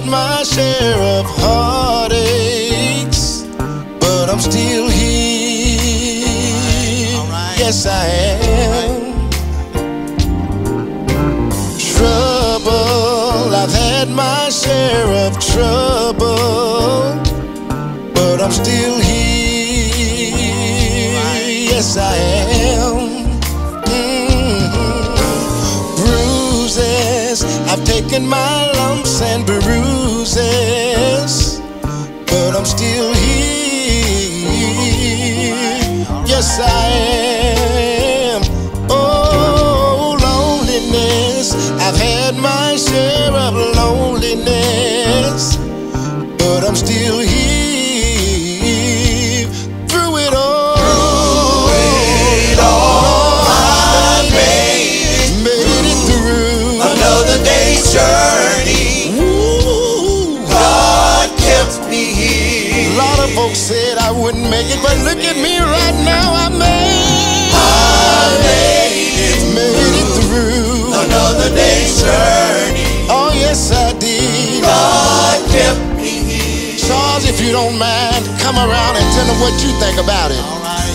had my share of heartaches, but I'm still here. Yes, I am. Trouble, I've had my share of trouble, but I'm still here. Yes, I am. Bruises, I've taken my lumps and bruises, but I'm still here. Yes, I am. Oh, loneliness, I've had my share of loneliness, but I'm still here. Through it all, I made it through another day's journey. Ooh. God kept me here. A lot of folks said I wouldn't make it, but look at me right now. I made it through Another day's journey. Oh, yes, I did. God kept me here. Charles, if you don't mind, come around and tell them what you think about it.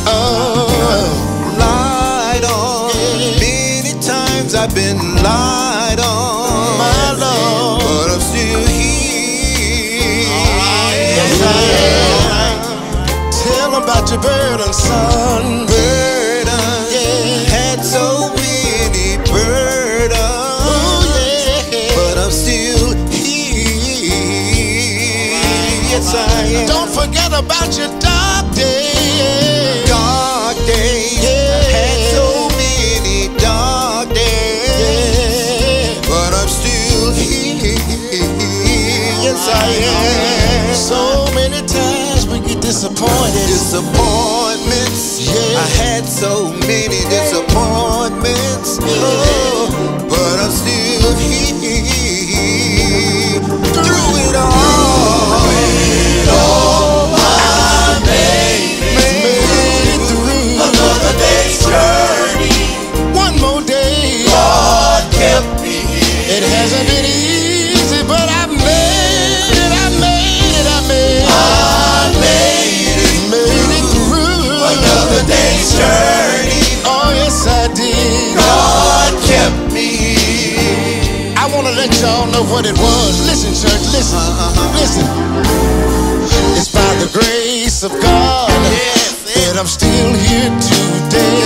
Lied on. Many times I've been lied on. My Lord. But I'm still here. Yes, I am. Tell them about your burden, son. Burden. Yeah. Had so many burdens. Oh, yeah. But I'm still here. Yes, I am. Don't forget about your dark days. Dark days. Yeah. Had so many dark days. Yeah. But I'm still here. Yes, I am. So many times we get disappointed. Disappointments. Yeah. I had so many disappointments. Oh, but I'm still here. Through it all. I made it through another day's journey. One more day. God kept me here. It hasn't been easy, but I made it. I made it. I made it. Made it through Another day's journey. Oh, yes, I did. God kept me here. I want to let y'all know what it was. Listen, church, listen. Listen. It's by the grace of God that I'm still here today.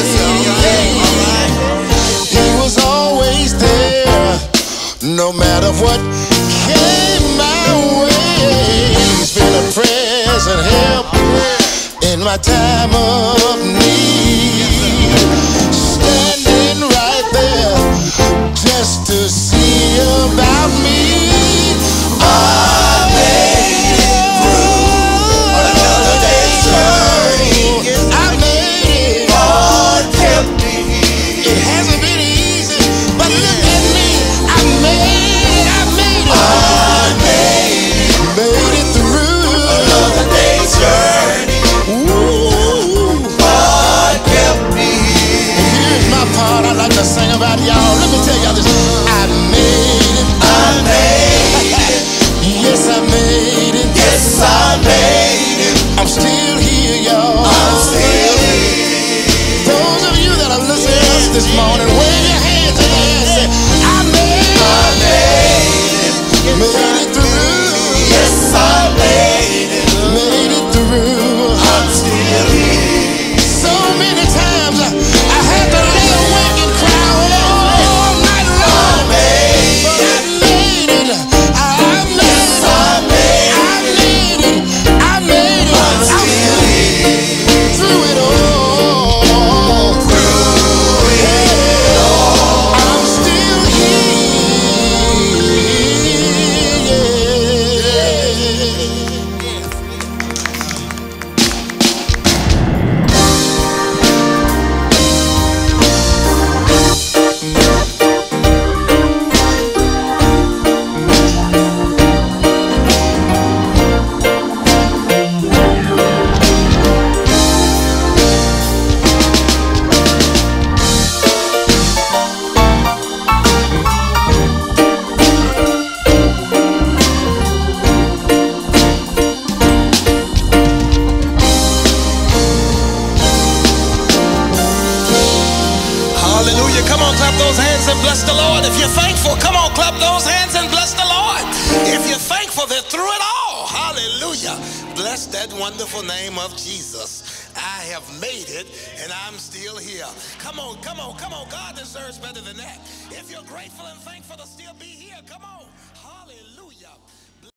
He was always there, no matter what came my way. He's been a present help in my time of need, standing right there just to see about me. I made it through another day's journey. I made it. God kept me here. It hasn't been easy, but look at me. I made it. Made it through another day's journey. Ooh. God thankful that through it all, hallelujah, bless that wonderful name of Jesus, I have made it and I'm still here. Come on, come on, come on. God deserves better than that. If you're grateful and thankful to still be here, come on. Hallelujah.